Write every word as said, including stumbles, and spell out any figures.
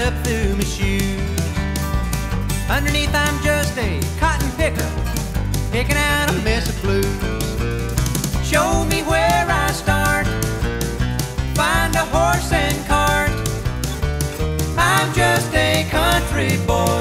up through my shoes. Underneath I'm just a cotton picker, picking out a mess of blues. Show me where I start, find a horse and cart. I'm just a country boy